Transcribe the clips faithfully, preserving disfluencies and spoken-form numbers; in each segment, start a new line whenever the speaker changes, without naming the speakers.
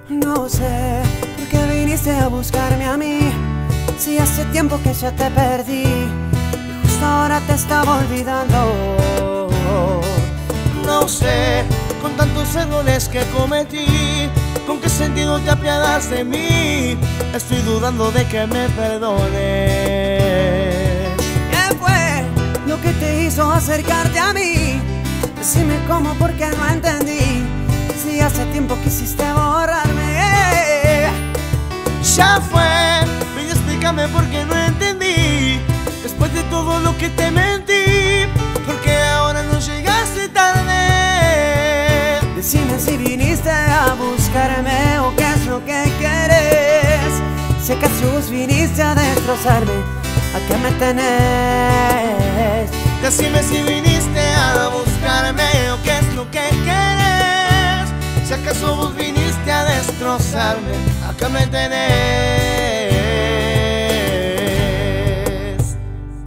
No sé por qué viniste a buscarme a mí, si hace tiempo que ya te perdí y justo ahora te estaba olvidando.
No sé, con tantos errores que cometí, ¿con qué sentido te apiadas de mí? Estoy dudando de que me perdones.
¿Qué fue lo que te hizo acercarte a mí? Decime cómo, porque no entendí. Si hace tiempo quisiste borrarme.
Ya fue, ven y explícame por qué no entendí. Después de todo lo que te mentí, porque ahora no llegaste tarde.
Decime si viniste a buscarme o qué es lo que quieres. Si acaso vos viniste a destrozarme, ¿a qué me tenés?
Decime si viniste a buscarme o qué es lo que quieres. Si acaso vos viniste a destrozarme, ¿a qué me tenés?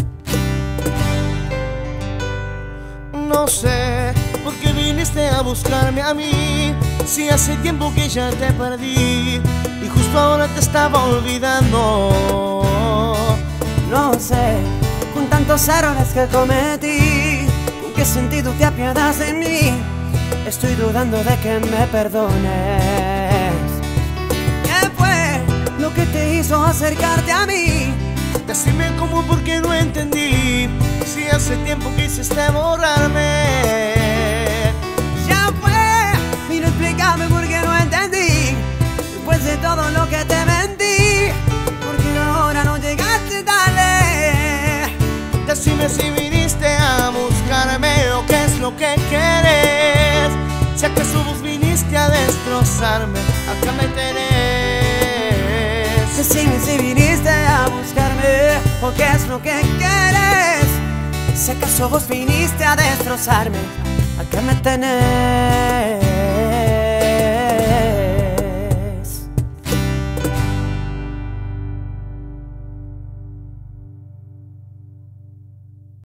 No sé por qué viniste a buscarme a mí, si hace tiempo que ya te perdí y justo ahora te estaba olvidando.
No sé, con tantos errores que cometí, ¿con qué sentido te apiadas de mí? Estoy dudando de que me perdones. ¿Qué fue lo que te hizo acercarte a mí?
Decime cómo, porque no entendí. Si hace tiempo quisiste borrarme.
Ya fue, mira, explícame por qué no entendí. Después de todo lo que te mentí, porque ahora no llegaste tarde.
Decime si viniste a buscarme o qué es lo que quieres. Si acaso vos viniste a destrozarme, acá me tenés.
Decime si viniste a buscarme o qué es lo que quieres. Si acaso vos viniste a destrozarme, acá me tenés.